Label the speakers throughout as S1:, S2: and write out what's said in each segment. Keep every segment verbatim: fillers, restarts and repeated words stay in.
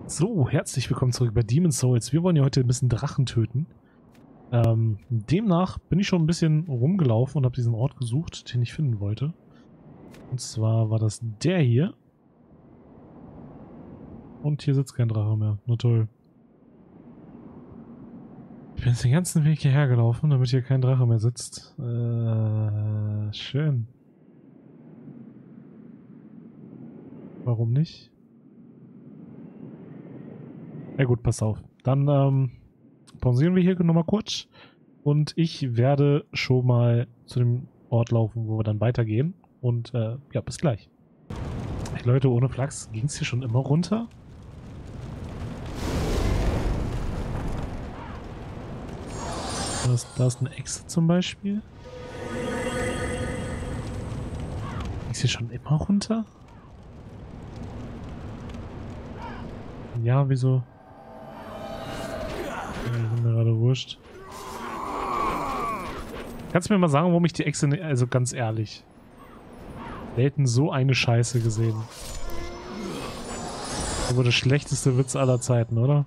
S1: So, herzlich willkommen zurück bei Demon's Souls. Wir wollen ja heute ein bisschen Drachen töten. Ähm, demnach bin ich schon ein bisschen rumgelaufen und habe diesen Ort gesucht, den ich finden wollte. Und zwar war das der hier. Und hier sitzt kein Drache mehr. Na toll. Ich bin jetzt den ganzen Weg hierher gelaufen, damit hier kein Drache mehr sitzt. Äh, schön. Warum nicht? Ja gut, pass auf. Dann ähm, pausieren wir hier nochmal kurz. Und ich werde schon mal zu dem Ort laufen, wo wir dann weitergehen. Und äh, ja, bis gleich. Hey Leute, ohne Flachs, ging es hier schon immer runter? Da ist, da ist eine Echse zum Beispiel. Ging es hier schon immer runter? Ja, wieso? Ja, ist mir gerade wurscht. Kannst du mir mal sagen, warum ich die Echse, ne also ganz ehrlich, selten so eine Scheiße gesehen. Das war der schlechteste Witz aller Zeiten, oder?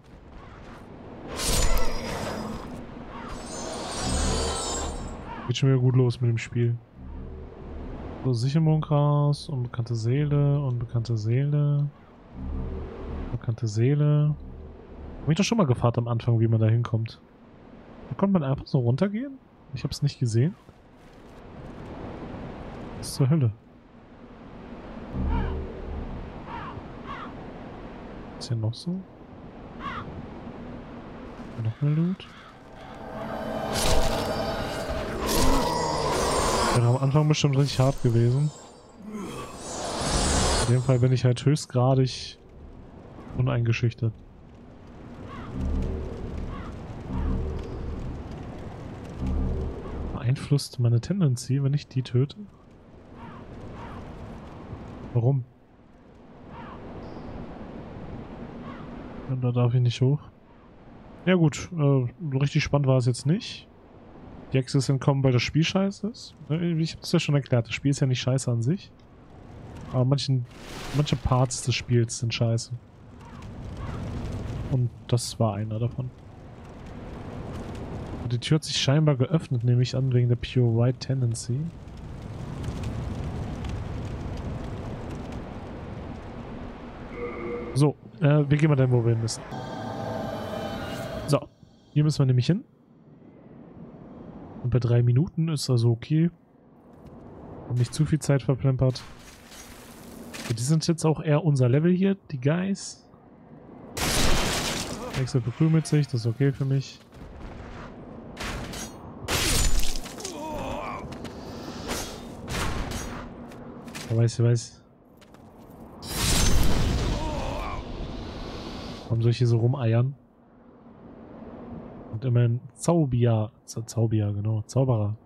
S1: Geht schon wieder gut los mit dem Spiel. So, Sichermondgras, unbekannte Seele, unbekannte Seele, unbekannte Seele. Hab ich doch schon mal gefragt am Anfang, wie man da hinkommt. Da konnte man einfach so runtergehen? Ich hab's nicht gesehen. Was zur Hölle? Was ist hier noch so? Noch mehr Loot? Wäre am Anfang bestimmt richtig hart gewesen. In dem Fall bin ich halt höchstgradig uneingeschüchtert. Beeinflusst meine Tendency, wenn ich die töte? Warum? Und da darf ich nicht hoch. Ja gut, äh, richtig spannend war es jetzt nicht. Die Echse ist entkommen, weil das Spiel scheiße ist. Ich habe es ja schon erklärt, das Spiel ist ja nicht scheiße an sich. Aber manchen, manche Parts des Spiels sind scheiße. Und das war einer davon. Und die Tür hat sich scheinbar geöffnet, nehme ich an, wegen der Pure White Tendency. So, äh, wir gehen mal dahin, wo wir hin müssen. So, hier müssen wir nämlich hin. Und bei drei Minuten ist also okay. Und nicht zu viel Zeit verplempert. Die sind jetzt auch eher unser Level hier, die Guys. Echse verkrümelt sich, das ist okay für mich. Ich weiß, ich weiß. Warum soll ich hier so rumeiern? Und immerhin Zaubier. Zaubier, genau. Zauberer.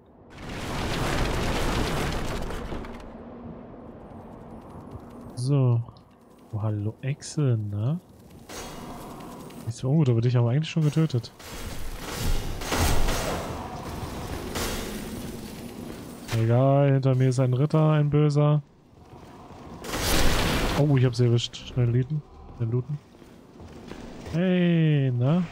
S1: So. Oh, hallo Echse, ne? Nicht so ungut, aber dich haben wir eigentlich schon getötet. Egal, hinter mir ist ein Ritter, ein Böser. Oh, ich hab sie erwischt. Schnell looten. Schnell looten. Hey, na?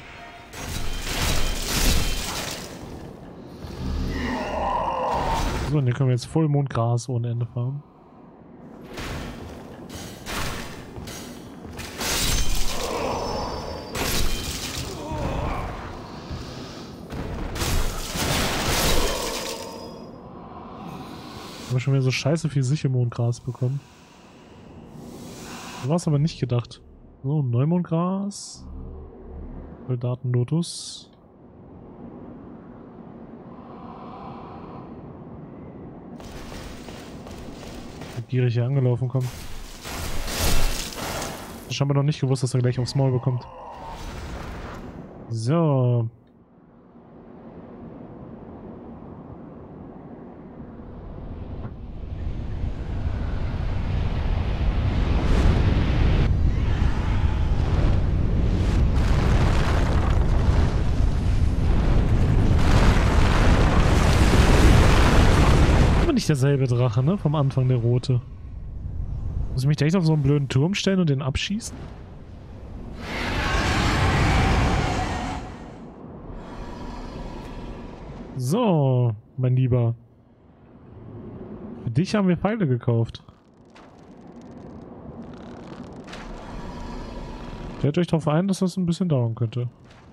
S1: So, und hier können wir jetzt Vollmondgras ohne Ende fahren. Haben wir schon wieder so scheiße viel Sichermondgras bekommen. So war es aber nicht gedacht. So, Neumondgras. Soldatenlotus. Gierig hier angelaufen kommt. Ich habe noch nicht gewusst, dass er gleich aufs Maul bekommt. So. Nicht derselbe Drache, ne? Vom Anfang, der rote. Muss ich mich da echt auf so einen blöden Turm stellen und den abschießen? So, mein Lieber. Für dich haben wir Pfeile gekauft. Stellt euch darauf ein, dass das ein bisschen dauern könnte.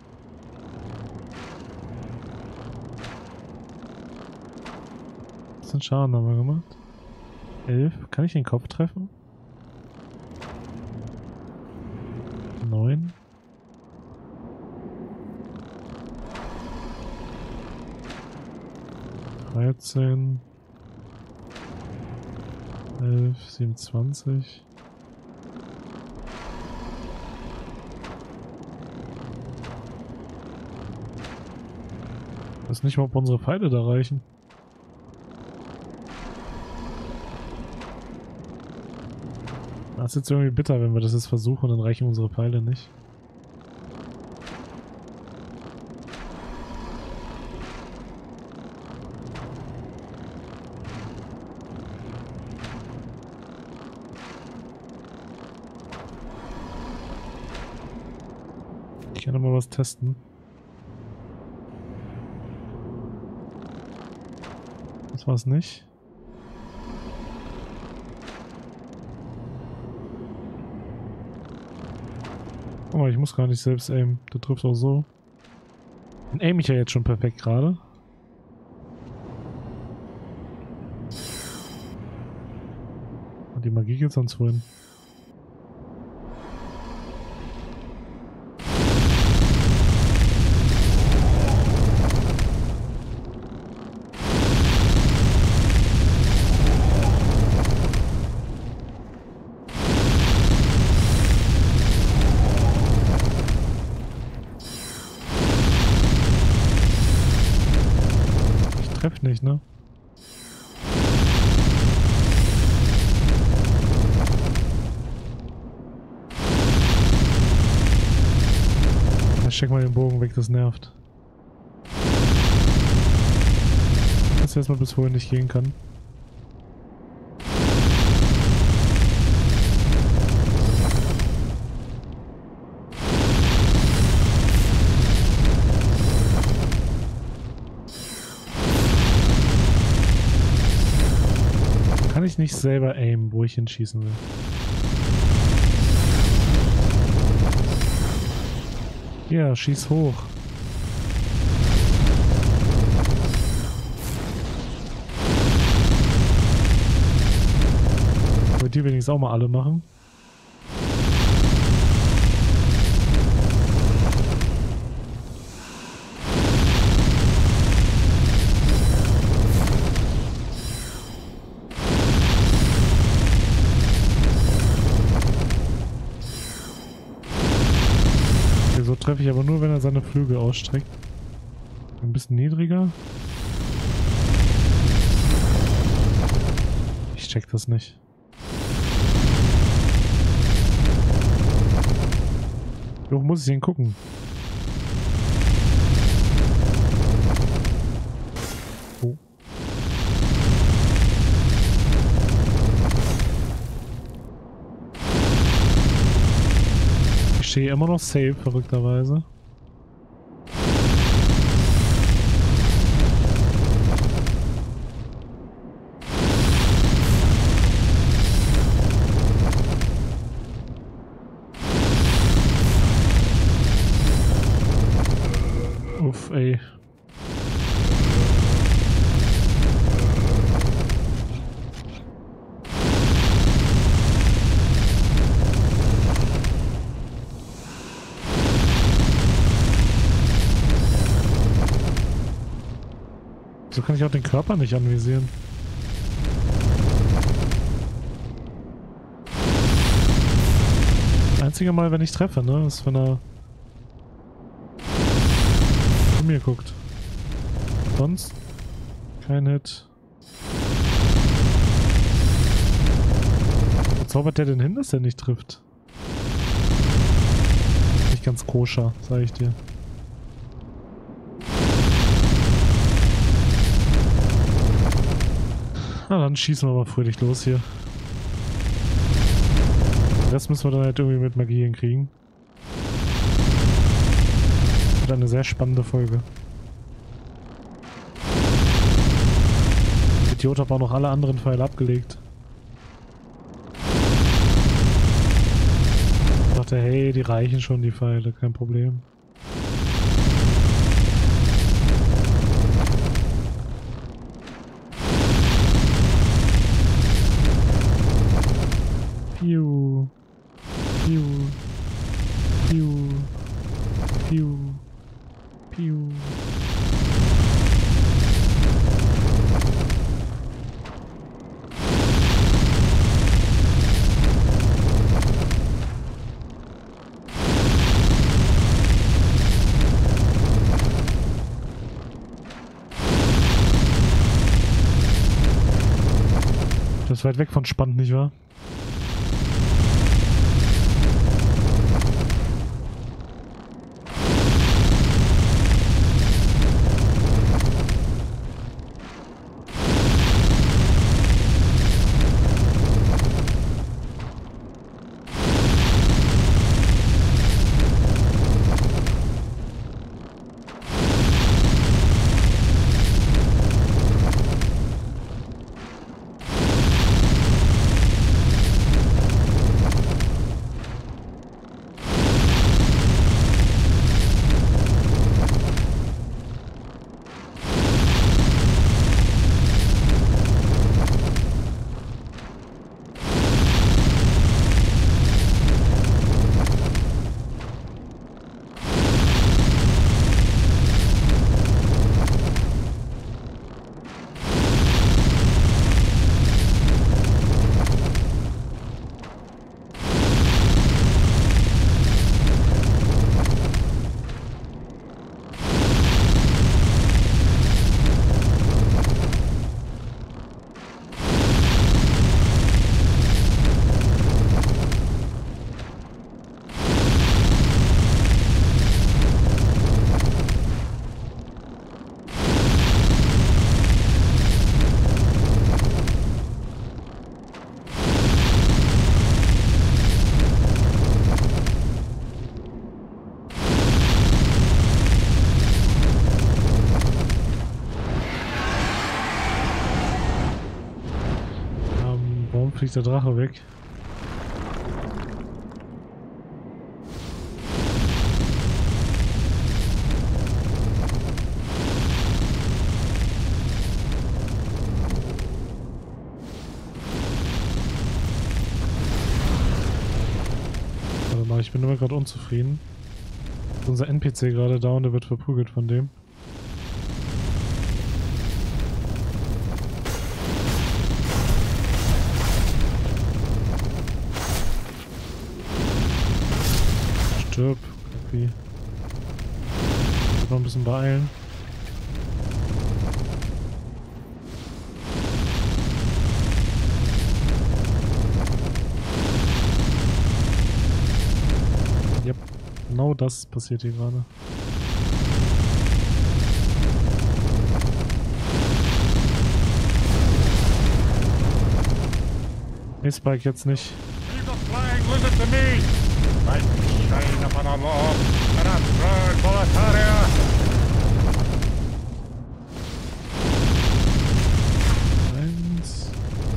S1: Was für einen Schaden haben wir gemacht? elf. Kann ich den Kopf treffen? neun. dreizehn. elf, siebenundzwanzig. Ich weiß nicht mal, ob unsere Pfeile da reichen. Das ist jetzt irgendwie bitter, wenn wir das jetzt versuchen, dann reichen unsere Pfeile nicht. Ich kann noch mal was testen. Das war's nicht. Guck mal, ich muss gar nicht selbst aimen. Du triffst auch so. Dann aim ich ja jetzt schon perfekt gerade. Und die Magie geht sonst wohin. Treff nicht, ne? Ja, steck mal den Bogen weg, das nervt. Ich weiß erstmal, bis wohin ich gehen kann. Kann ich nicht selber aimen, wo ich hinschießen will. Ja, schieß hoch. Ich wollte die wenigstens auch mal alle machen. So treffe ich aber nur, wenn er seine Flügel ausstreckt. Ein bisschen niedriger. Ich check das nicht. Wie hoch muss ich denn gucken? Oh. Ich stehe immer noch safe, verrückterweise. Uff, ey. So kann ich auch den Körper nicht anvisieren. Einzige Mal, wenn ich treffe, ne, ist, wenn er zu mir guckt. Sonst kein Hit. Wo zaubert der denn hin, dass er nicht trifft? Nicht ganz koscher, sag ich dir. Na dann schießen wir mal fröhlich los hier. Das müssen wir dann halt irgendwie mit Magie hinkriegen. Wird eine sehr spannende Folge. Idiot habe auch noch alle anderen Pfeile abgelegt. Ich dachte, hey, die reichen schon, die Pfeile, kein Problem. Piu. Piu. Piu. Piu. Piu. Das ist weit weg von spannend, nicht wahr? Fliegt der Drache weg. Warte mal, ich bin immer gerade unzufrieden. Ist unser N P C gerade da und der wird verprügelt von dem. Stirb, irgendwie. Ich muss noch ein bisschen beeilen. Yep, genau das passiert hier gerade. Nee, Spike jetzt nicht.
S2: Upon our law and our third Boletaria.
S1: Eins.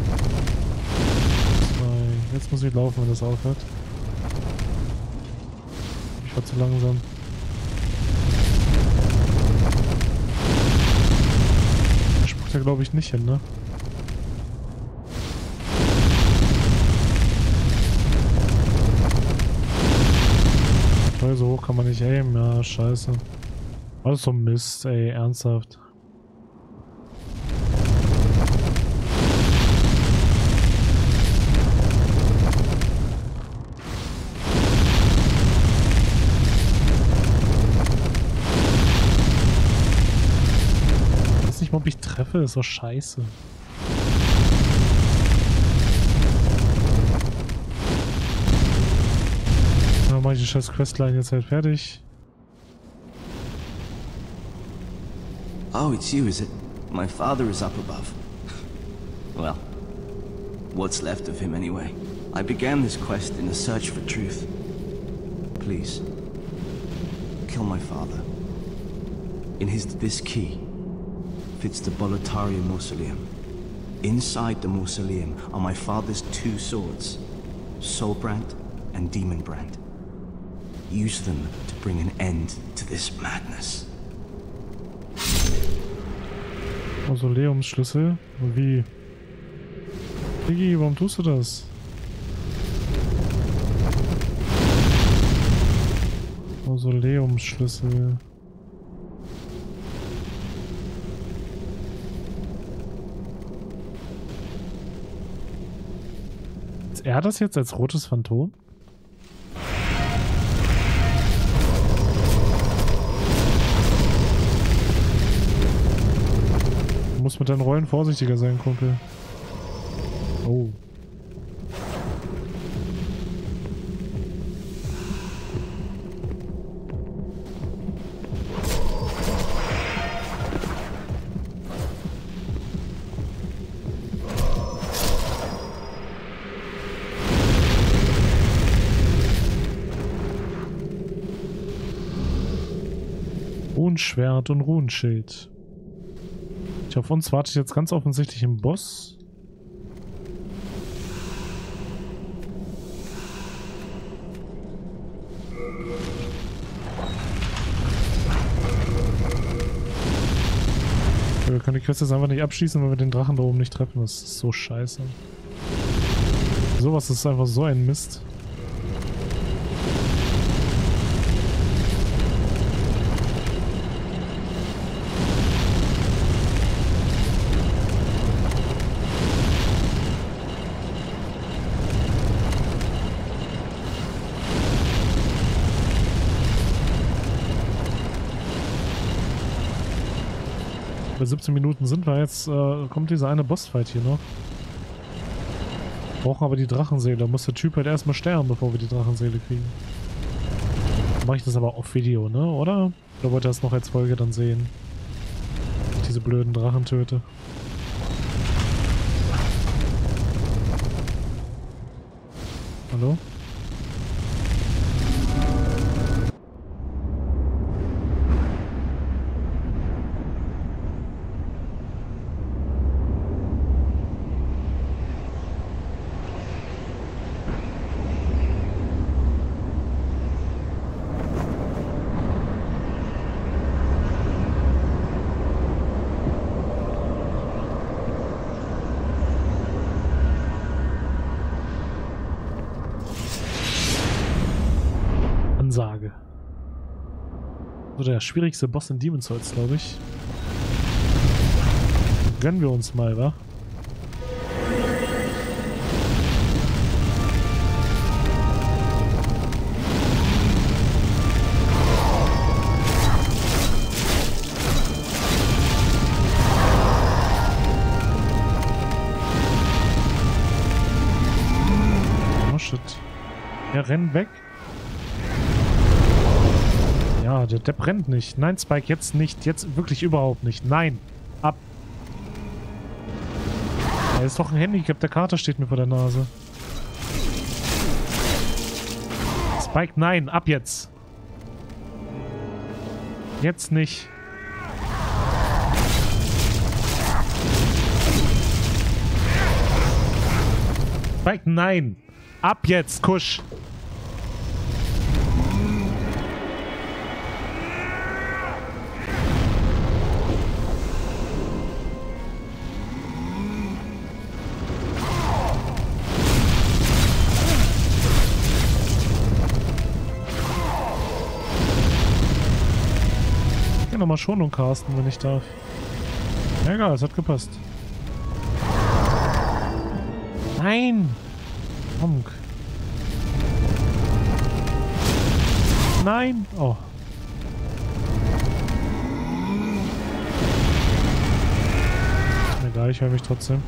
S1: Zwei. Jetzt muss ich laufen, wenn das aufhört. Ich war zu langsam. Der spuckt ja, glaube ich, nicht hin, ne? So hoch kann man nicht aimen, ja, scheiße. Alles so Mist, ey, ernsthaft. Ich weiß nicht mal, ob ich treffe, ist doch scheiße. Dann mach ich die scheiß Questline jetzt halt fertig.
S3: Oh, it's you, is it? My father is up above. Well, what's left of him anyway? I began this quest in a search for truth. Please, kill my father. In his this key fits the Boletaria mausoleum. Inside the mausoleum are my father's two swords, Soulbrand and Demonbrand. Use them to bring an end to this madness.
S1: Mausoleumsschlüssel? Wie? Diggi, warum tust du das? Mausoleumsschlüssel. Ist er das jetzt als rotes Phantom? Du musst mit deinen Rollen vorsichtiger sein, Kumpel. Oh. Runenschwert und Runenschild. Auf uns wartet jetzt ganz offensichtlich ein Boss. Wir können die Quest jetzt einfach nicht abschließen, wenn wir den Drachen da oben nicht treffen. Das ist so scheiße. Sowas ist einfach so ein Mist. Bei siebzehn Minuten sind wir jetzt, äh, kommt dieser eine Bossfight hier noch. Brauchen aber die Drachenseele. Da muss der Typ halt erstmal sterben, bevor wir die Drachenseele kriegen. Dann mache ich das aber auf Video, ne? Oder? Oder wollt ihr das noch als Folge dann sehen? Ich diese blöden Drachen töte. Hallo? Ansage. So der schwierigste Boss in Demon's Souls, glaube ich. Gönnen wir uns mal, wa? Oh shit. Er rennt weg. Ja, der, der brennt nicht. Nein, Spike, jetzt nicht. Jetzt wirklich überhaupt nicht. Nein. Ab. Er ist doch ein Handicap. Der Kater steht mir vor der Nase. Spike, nein. Ab jetzt. Jetzt nicht. Spike, nein. Ab jetzt, Kusch. Nochmal Schonung casten, wenn ich darf. Ja, egal, es hat gepasst. Nein! Honk. Nein! Oh. Ist mir egal, ich höre mich trotzdem.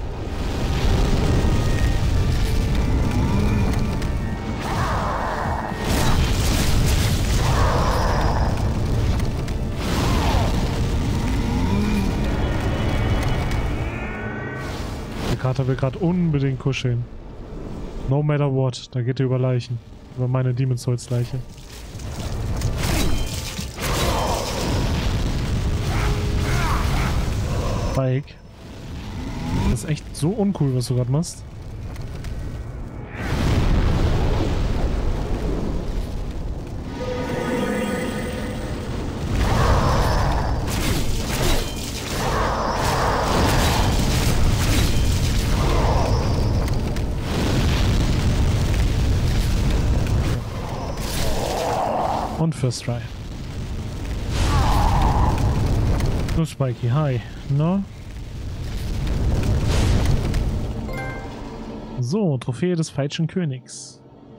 S1: Der Kater will gerade unbedingt kuscheln. No matter what. Da geht er über Leichen. Über meine Demon's Souls Leiche. Spike. Das ist echt so uncool, was du gerade machst. Und First Try. So, Spikey, hi. No? So, Trophäe des falschen Königs.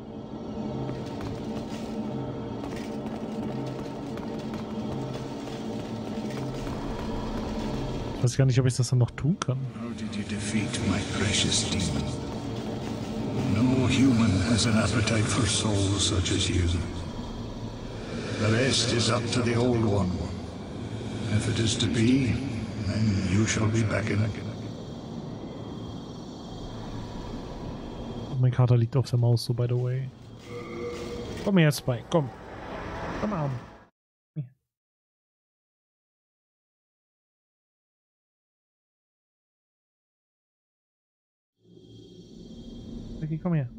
S1: Ich weiß gar nicht, ob ich das dann noch tun kann.
S4: How did you defeat my precious demon? No human has an appetite for souls such as you. The rest is up to the Old One. If it is to be, then you shall be back in it.
S1: Mein Kater liegt auf der Maus, so by the way. Komm her, Spike, komm. Komm mal. Okay, komm her.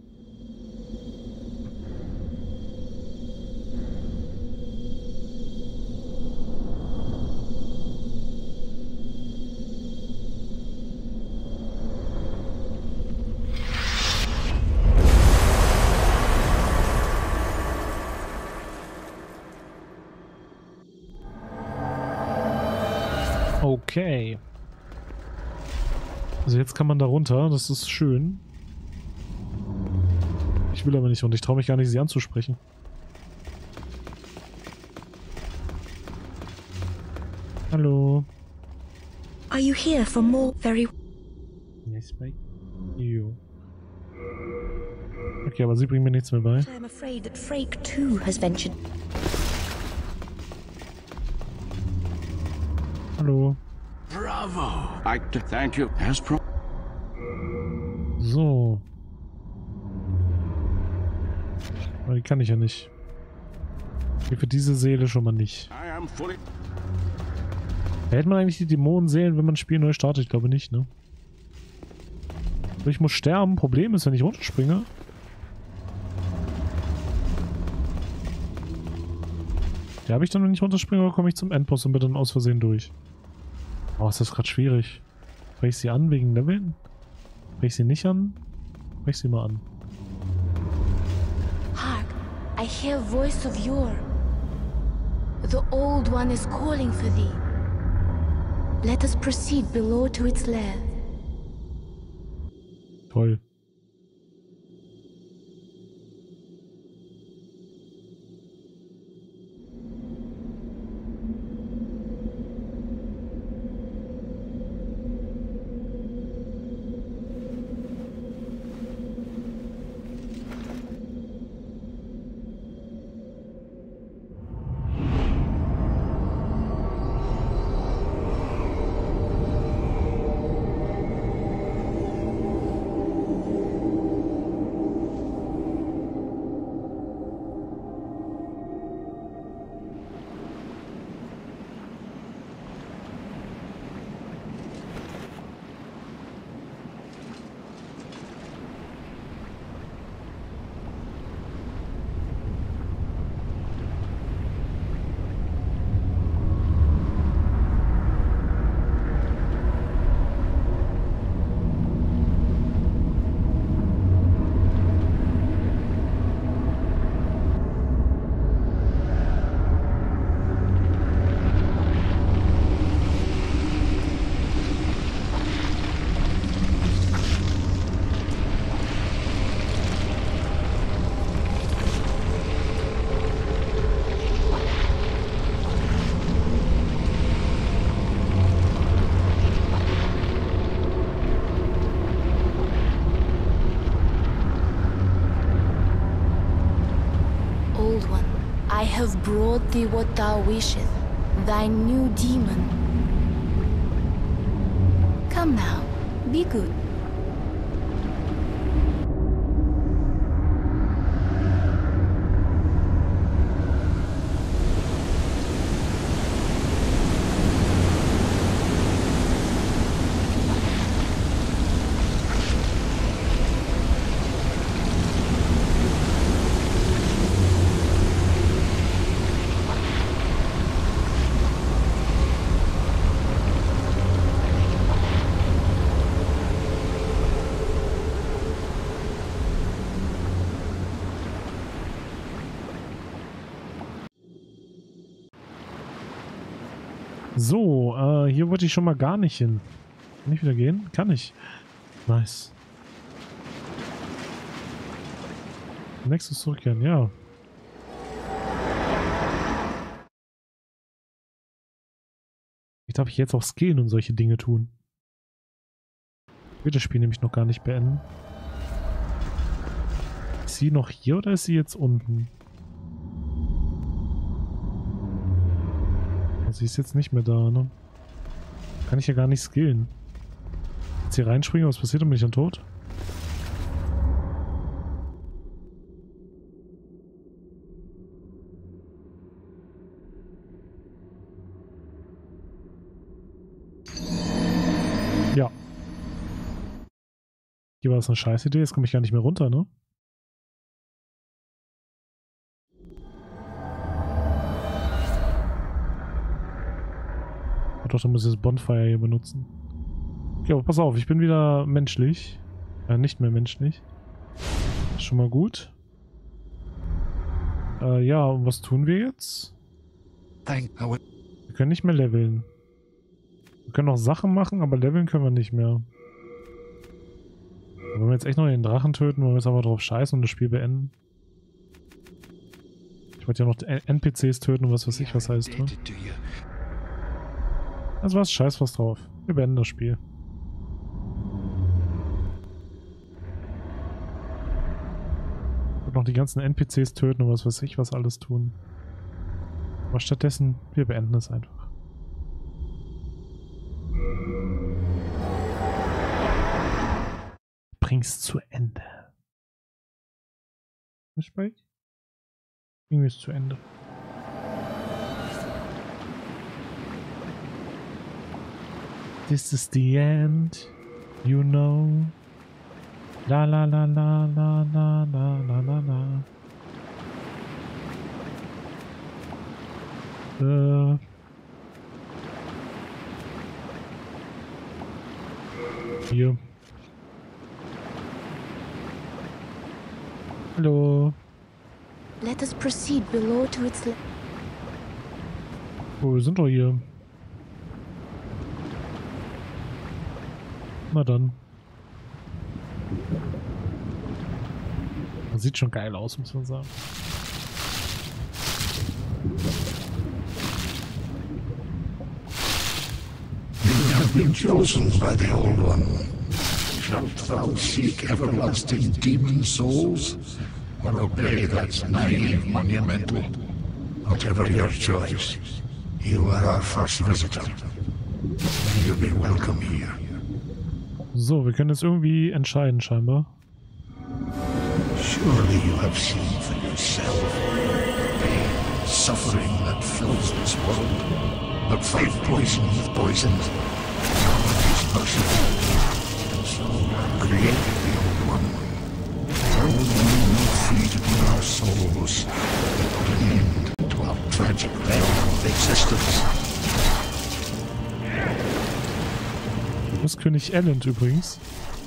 S1: Okay. Also jetzt kann man da runter, das ist schön. Ich will aber nicht und ich traue mich gar nicht, sie anzusprechen. Hallo.
S5: Are you here for more very...
S1: Yes, Spike. You. Okay, aber sie bringen mir nichts mehr bei.
S5: I'm afraid that Frake too has ventured...
S1: Hallo.
S6: Bravo! I thank you. As pro
S1: So. Aber die kann ich ja nicht. Okay, für diese Seele schon mal nicht.
S6: I am fully.
S1: Behält man eigentlich die Dämonenseelen, wenn man das Spiel neu startet? Ich glaube nicht, ne? Ich muss sterben. Problem ist, wenn ich runterspringe. Ja, habe ich dann, wenn ich runterspringe, oder komme ich zum Endboss und bin dann aus Versehen durch? Oh, ist das gerade schwierig. Spreche ich sie an wegen Leveln? Spreche ich sie nicht an? Spreche ich sie mal an.
S5: Hark, I hear a voice of yore. The Old One is calling for thee. Let us proceed below to its lair.
S1: Toll.
S5: I have brought thee what thou wishest, thy new demon. Come now, be good.
S1: So, äh, hier wollte ich schon mal gar nicht hin. Kann ich wieder gehen? Kann ich. Nice. Nächstes zurückkehren, ja. Ich darf ich jetzt auch skillen und solche Dinge tun. Ich will das Spiel nämlich noch gar nicht beenden. Ist sie noch hier oder ist sie jetzt unten? Sie ist jetzt nicht mehr da, ne? Kann ich ja gar nicht skillen. Jetzt hier reinspringen, was passiert, dann bin ich dann tot? Ja. Hier war es eine scheiß Idee, jetzt komme ich gar nicht mehr runter, ne? Doch, dann muss ich das Bonfire hier benutzen. Okay, aber pass auf, ich bin wieder menschlich. Äh, nicht mehr menschlich. Ist schon mal gut. Äh, ja, und was tun wir jetzt? Wir können nicht mehr leveln. Wir können noch Sachen machen, aber leveln können wir nicht mehr. Wollen wir jetzt echt noch den Drachen töten, wollen wir jetzt aber drauf scheißen und das Spiel beenden? Ich wollte ja noch N P Cs töten und was weiß ich, was heißt, ne? Also was, scheiß was drauf. Wir beenden das Spiel. Und noch die ganzen N P Cs töten und was weiß ich, was alles tun. Aber stattdessen, wir beenden es einfach. Bring's zu Ende. Was bei? Bring es zu Ende. This is the end, you know. La la la la la la la la la la. Äh. Hier. Hallo.
S5: Let us proceed below to its...
S1: Oh, wir sind doch hier. Na dann. Das sieht schon geil aus, muss man sagen.
S4: You have been chosen by the Old One. Shalt thou seek everlasting demon souls, or obey that naive monumental? Whatever your choice, you are our first visitor. You'll be welcome here.
S1: So, wir können jetzt irgendwie entscheiden, scheinbar.
S4: Surely you have seen for yourself the pain, suffering that fills this world. But fight poison with poison. God is merciful. And so created the Old One. Only no freedom in our souls. Put an end to our tragic veil of existence.
S1: Das ist König Elend übrigens.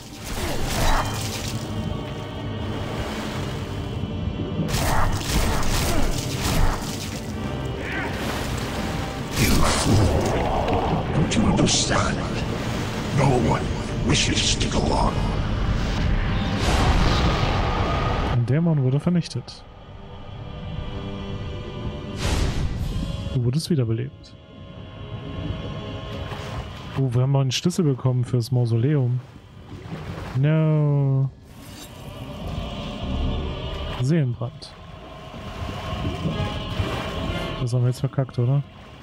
S4: You fool. Don't you understand? No one wishes to go on.
S1: Und der Mann wurde vernichtet. Du wurdest wiederbelebt. Oh, wir haben noch einen Schlüssel bekommen fürs Mausoleum. No. Seelenbrand. Das haben wir jetzt verkackt, oder?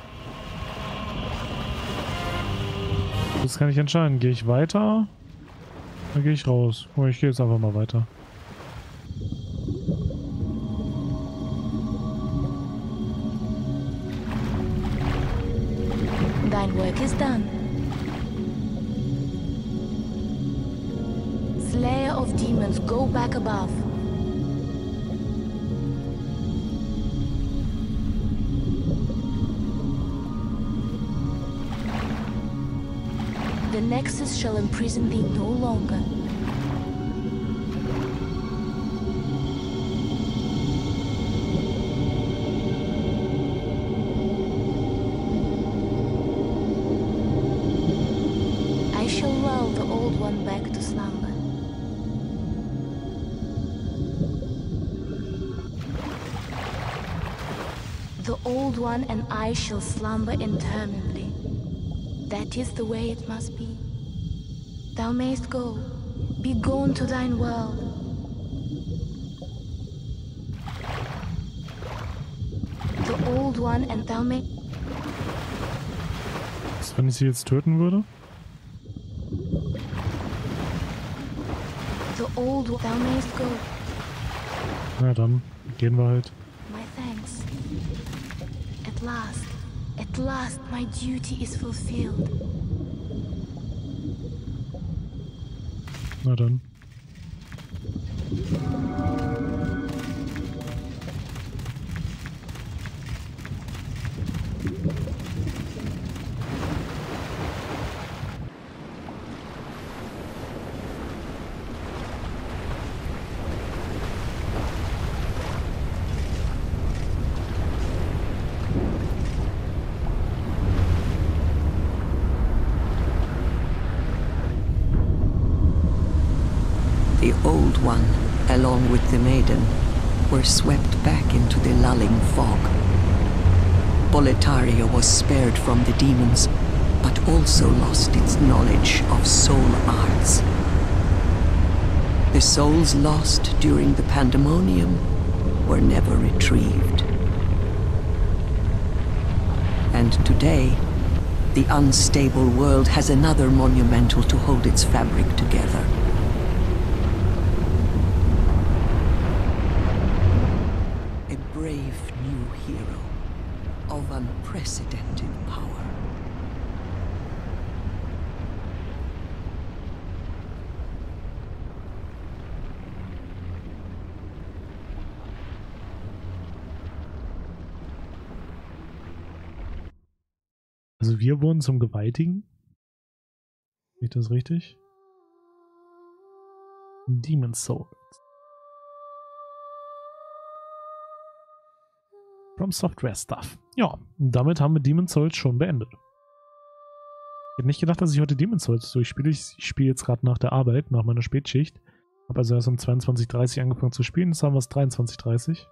S1: Das kann ich entscheiden. Gehe ich weiter? Dann gehe ich raus. Oh, ich gehe jetzt einfach mal weiter.
S5: Thine work is done. Slayer of demons, go back above. The Nexus shall imprison thee no longer. slumber. The Old One and I shall slumber interminably. That is the way it must be. Thou mayst go. Be gone to thine world. The Old One and thou may...
S1: Was, wenn ich sie jetzt töten würde?
S5: The Old One, thou mayst go.
S1: Na dann, gehen wir halt.
S5: My thanks. At last, at last my duty is fulfilled.
S1: Na dann.
S7: The Old One, along with the Maiden, were swept back into the lulling fog. Boletaria was spared from the demons, but also lost its knowledge of soul arts. The souls lost during the pandemonium were never retrieved. And today, the unstable world has another monumental to hold its fabric together. Brave new hero of unprecedented power.
S1: Also wir wurden zum Gewaltigen? Sehe ich das richtig? Demon's Souls. From Software Stuff. Ja, und damit haben wir Demon's Souls schon beendet. Ich hätte nicht gedacht, dass ich heute Demon's Souls durchspiele. Ich spiele jetzt gerade nach der Arbeit, nach meiner Spätschicht. Habe also erst um zweiundzwanzig Uhr dreißig angefangen zu spielen. Jetzt haben wir es dreiundzwanzig Uhr dreißig.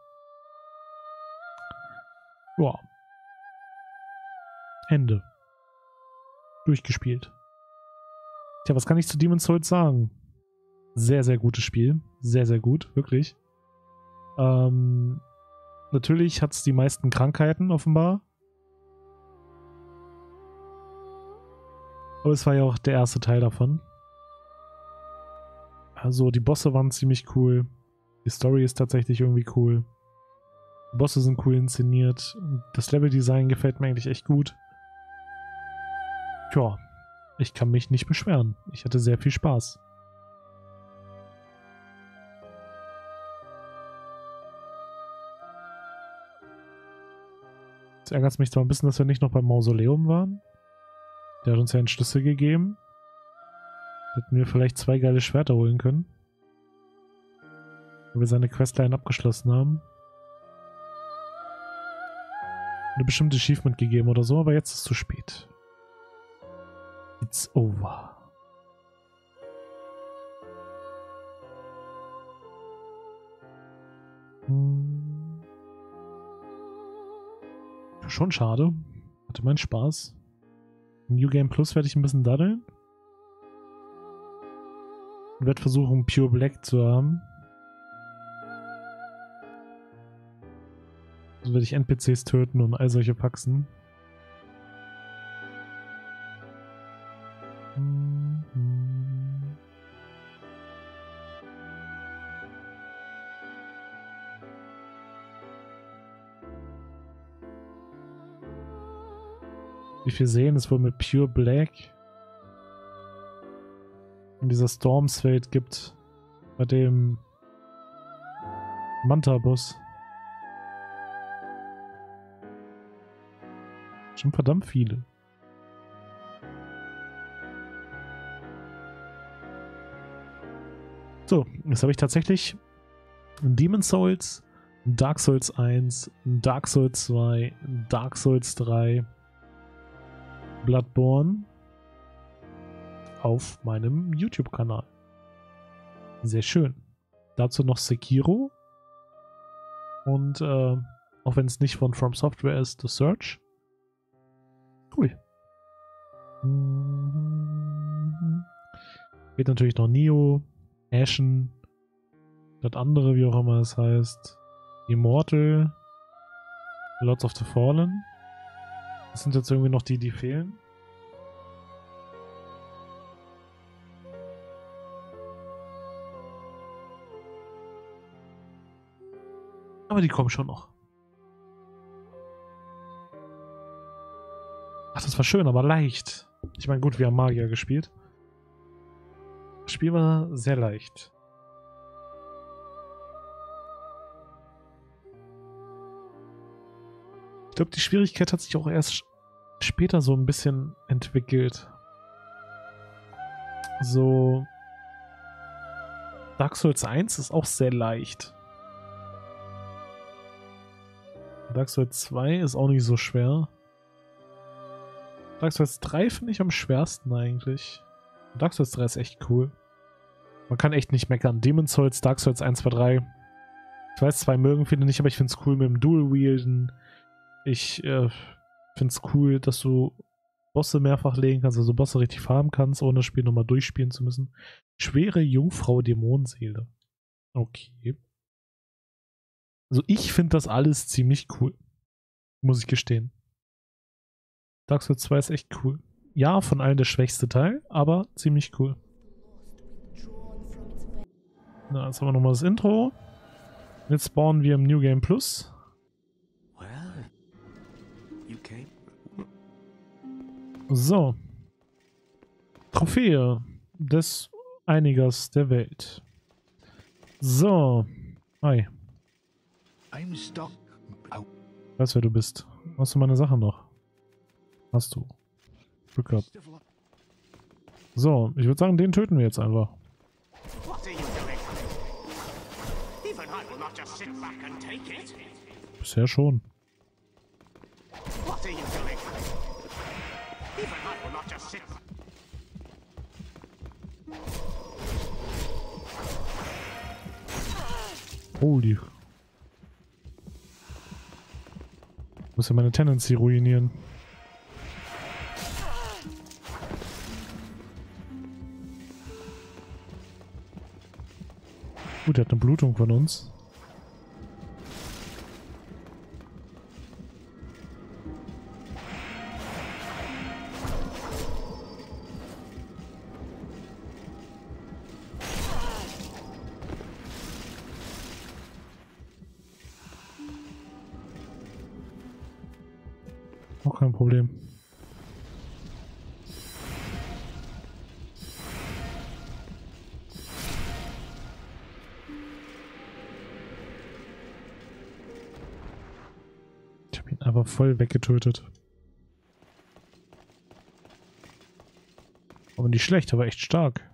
S1: Ja. Ende. Durchgespielt. Tja, was kann ich zu Demon's Souls sagen? Sehr, sehr gutes Spiel. Sehr, sehr gut. Wirklich. Ähm... Natürlich hat es die meisten Krankheiten, offenbar. Aber es war ja auch der erste Teil davon. Also die Bosse waren ziemlich cool. Die Story ist tatsächlich irgendwie cool. Die Bosse sind cool inszeniert. Das Leveldesign gefällt mir eigentlich echt gut. Tja, ich kann mich nicht beschweren. Ich hatte sehr viel Spaß. Jetzt ärgert es mich zwar ein bisschen, dass wir nicht noch beim Mausoleum waren. Der hat uns ja einen Schlüssel gegeben. Hätten wir vielleicht zwei geile Schwerter holen können. Wenn wir seine Questline abgeschlossen haben. Eine bestimmte Achievement gegeben oder so, aber jetzt ist es zu spät. It's over. Hm. Schon schade. Hatte meinen Spaß. New Game Plus werde ich ein bisschen daddeln. Ich werde versuchen, Pure Black zu haben. So werde ich N P Cs töten und all solche Faxen. Wie wir sehen, es wohl mit Pure Black in dieser Stormswelt gibt, bei dem Manta-Boss. Schon verdammt viele. So, jetzt habe ich tatsächlich Demon's Souls, Dark Souls eins, Dark Souls zwei, Dark Souls drei, Bloodborne auf meinem YouTube-Kanal. Sehr schön. Dazu noch Sekiro. Und äh, auch wenn es nicht von From Software ist, The Search. Cool. Mhm. Geht natürlich noch Nioh, Ashen, das andere, wie auch immer es heißt. Immortal, Lords of the Fallen. Das sind jetzt irgendwie noch die, die fehlen. Aber die kommen schon noch. Ach, das war schön, aber leicht. Ich meine, gut, wir haben Magier gespielt. Das Spiel war sehr leicht. Ich glaube, die Schwierigkeit hat sich auch erst später so ein bisschen entwickelt. So... Dark Souls eins ist auch sehr leicht. Dark Souls zwei ist auch nicht so schwer. Dark Souls drei finde ich am schwersten eigentlich. Dark Souls drei ist echt cool. Man kann echt nicht meckern. Demon's Souls, Dark Souls eins, zwei, drei. Ich weiß, zwei mögen viele nicht, aber ich finde es cool mit dem Dual-Wielden. Ich äh, finde es cool, dass du Bosse mehrfach legen kannst, also Bosse richtig farmen kannst, ohne das Spiel nochmal durchspielen zu müssen. Schwere Jungfrau-Dämonenseele. Okay. Also ich finde das alles ziemlich cool. Muss ich gestehen. Dark Souls zwei ist echt cool. Ja, von allen der schwächste Teil, aber ziemlich cool. Na, jetzt haben wir nochmal das Intro. Jetzt spawnen wir im New Game Plus. So. Trophäe des Einigers der Welt. So. Hi. Ich weiß, wer du bist. Hast du meine Sache noch? Hast du. Glück gehabt. So, ich würde sagen, den töten wir jetzt einfach. Bisher schon. Holy. Ich muss ja meine Tendency ruinieren. Gut, er hat eine Blutung von uns. Auch kein Problem. Ich habe ihn aber voll weggetötet. Aber nicht schlecht, aber echt stark.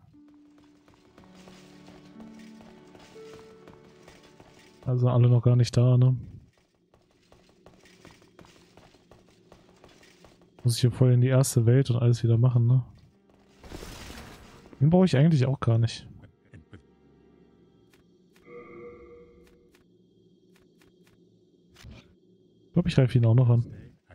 S1: Also alle noch gar nicht da, ne? Muss ich hier voll in die erste Welt und alles wieder machen, ne? Den brauche ich eigentlich auch gar nicht. Ich glaube, ich greife ihn auch noch an.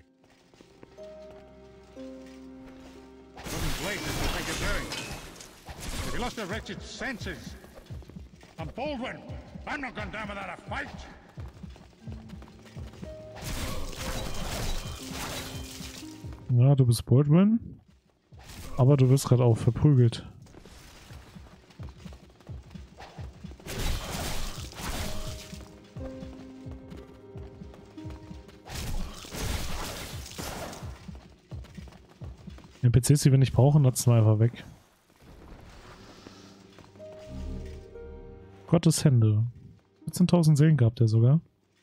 S1: Ja, du bist Baldwin, aber du wirst gerade auch verprügelt. N P Cs, die wir nicht brauchen, lassen wir einfach weg. Gottes Hände. vierzehntausend Seelen gehabt er sogar.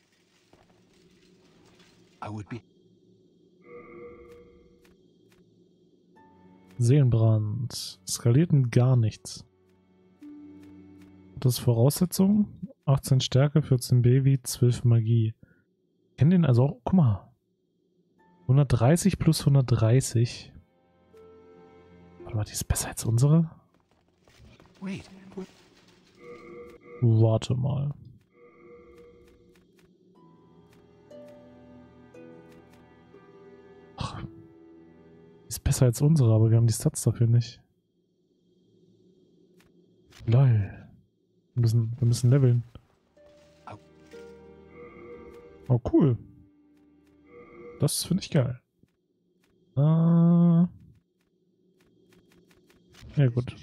S1: Seelenbrand. Skalierten gar nichts. Das ist Voraussetzung. achtzehn Stärke, vierzehn B W, zwölf Magie. Ich kenne den also auch. Guck mal. hundertdreißig plus hundertdreißig. Warte mal, die ist besser als unsere? Warte mal. Ach, ist besser als unsere, aber wir haben die Stats dafür nicht. Lol. Wir müssen, wir müssen leveln. Oh, cool. Das finde ich geil. Äh, ja, gut.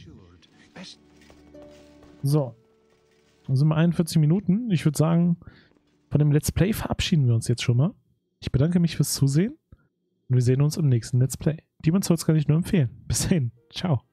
S1: So. Dann sind wir einundvierzig Minuten. Ich würde sagen, von dem Let's Play verabschieden wir uns jetzt schon mal. Ich bedanke mich fürs Zusehen und wir sehen uns im nächsten Let's Play. Demon's Souls kann ich nur empfehlen. Bis dahin. Ciao.